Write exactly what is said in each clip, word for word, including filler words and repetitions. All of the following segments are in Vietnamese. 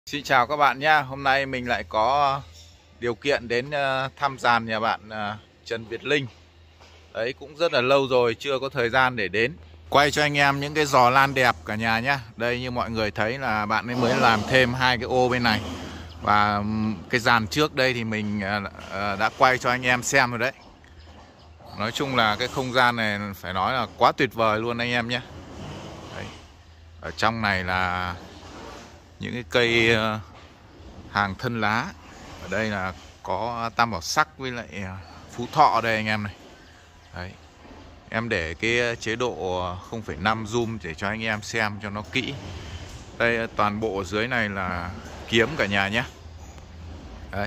Xin chào các bạn nhé. Hôm nay mình lại có điều kiện đến thăm giàn nhà bạn Trần Việt Linh. Đấy, cũng rất là lâu rồi chưa có thời gian để đến. Quay cho anh em những cái giò lan đẹp cả nhà nhé. Đây, như mọi người thấy là bạn ấy mới làm thêm hai cái ô bên này. Và cái giàn trước đây thì mình đã quay cho anh em xem rồi đấy. Nói chung là cái không gian này phải nói là quá tuyệt vời luôn anh em nhé. Đấy. Ở trong này là những cái cây hàng thân lá. Ở đây là có tam bảo sắc với lại phú thọ đây anh em này. Đấy. Em để cái chế độ không phẩy năm zoom để cho anh em xem cho nó kỹ. Đây, toàn bộ dưới này là kiếm cả nhà nhé. Đấy.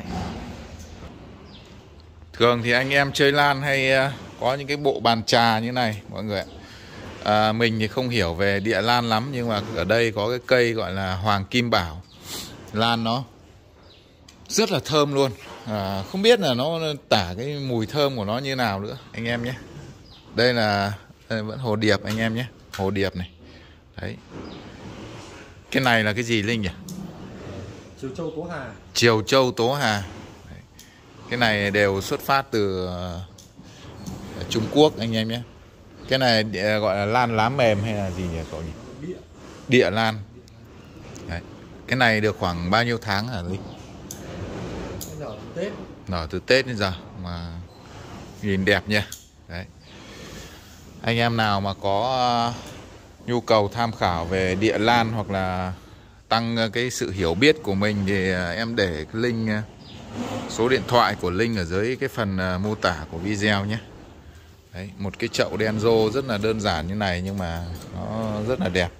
Thường thì anh em chơi lan hay có những cái bộ bàn trà như này mọi người ạ. À, mình thì không hiểu về địa lan lắm, nhưng mà ở đây có cái cây gọi là hoàng kim bảo. Lan nó rất là thơm luôn. À, không biết là nó tả cái mùi thơm của nó như nào nữa anh em nhé. Đây là đây vẫn hồ điệp anh em nhé. Hồ điệp này. Đấy. Cái này là cái gì Linh nhỉ? Triều Châu Tố Hà. Triều Châu Tố Hà. Đấy. Cái này đều xuất phát từ Trung Quốc anh em nhé. Cái này gọi là lan lá mềm hay là gì nhỉ cậu nhỉ? Địa. Địa lan. Đấy. Cái này được khoảng bao nhiêu tháng hả Linh? Nở từ Tết. Nở từ Tết đến giờ mà nhìn đẹp nha. Đấy. Anh em nào mà có nhu cầu tham khảo về địa lan hoặc là tăng cái sự hiểu biết của mình thì em để cái link, số điện thoại của Linh ở dưới cái phần mô tả của video nhé. Đấy, một cái chậu đen rô rất là đơn giản như này nhưng mà nó rất là đẹp.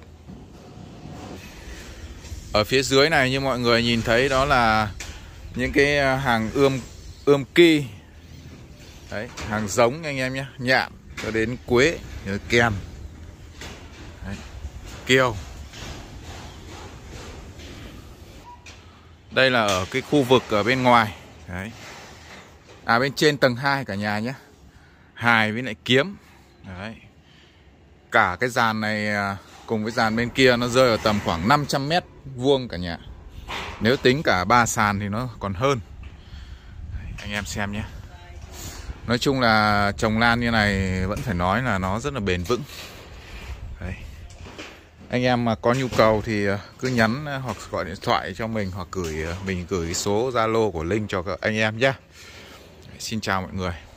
Ở phía dưới này như mọi người nhìn thấy đó là những cái hàng ươm ươm ki. Đấy, hàng giống anh em nhé, nhạn cho đến quế, kèn. Đấy, kiêu. Đây là ở cái khu vực ở bên ngoài. Đấy. À, bên trên tầng hai cả nhà nhé. Hài với lại kiếm. Đấy. Cả cái dàn này cùng với dàn bên kia nó rơi ở tầm khoảng năm trăm mét vuông cả nhà. Nếu tính cả ba sàn thì nó còn hơn. Đấy, anh em xem nhé. Nói chung là trồng lan như này vẫn phải nói là nó rất là bền vững. Đấy. Anh em mà có nhu cầu thì cứ nhắn hoặc gọi điện thoại cho mình, hoặc gửi mình gửi số Zalo của Linh cho các anh em nhé. Xin chào mọi người.